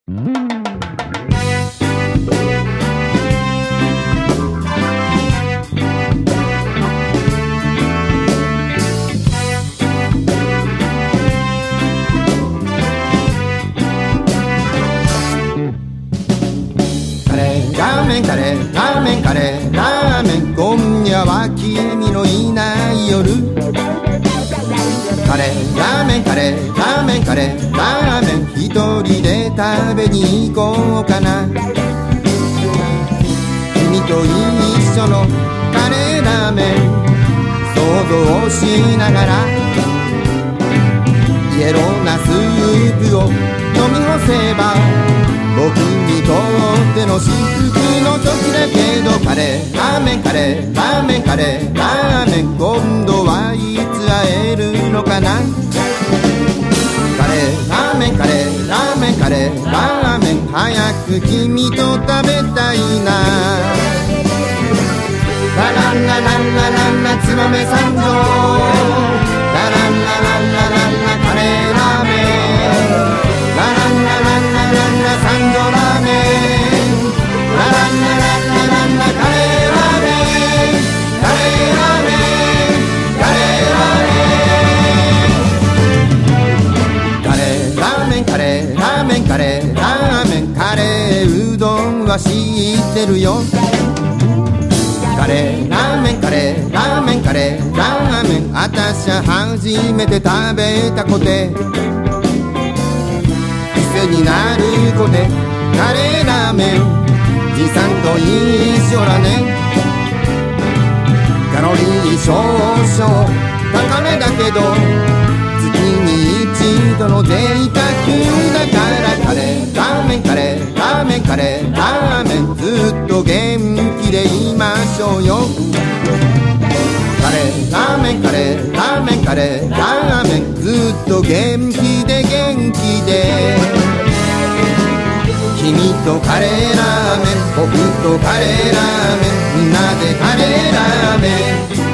ラーメンカレー、ラーメンカレー、ラーメン、今夜は君のいない夜。カレー、ラーメンカレー、ラーメンカレー、ラーメン、一人で食べに行こうかな。君と一緒のカレーラーメン、想像しながらイエローなスープを飲み干せば僕にとっての至福の時だけど、カレー、ラーメンカレー、ラーメンカレー、ラーメン、今度はいつ会えるのかな。カレー、ラーメンカレー、ラーメンカレー、ラーメン、早く君と食べたいな。ラランラランラランラ、つばめ三条、ラランラランラランラ、カレーラーメン、ラランラランラランラ、三条ラーメン、ラランラランラランラ、カレーラーメン、カレーラーメン、カレーラーメン、カレーラーメン、カレーラーメン、カレーラーメン、カレーうどんは知ってるよ。カレーラーメン、カレーラーメン、カレーラーメン、あたしゃ初めて食べたコテ、癖になるコテ、カレーラーメン、じさんと一緒だね。カロリー少々高めだけど月に一度の贅沢だから、カレーラーメン、カレーラーメン、カレーラーメン、ずっと元気でいましょうよ。カレーラーメン、カレーラーメン、カレーラーメン、ずっと元気で元気で、君とカレーラーメン、僕とカレーラーメン、みんなでカレーラーメン。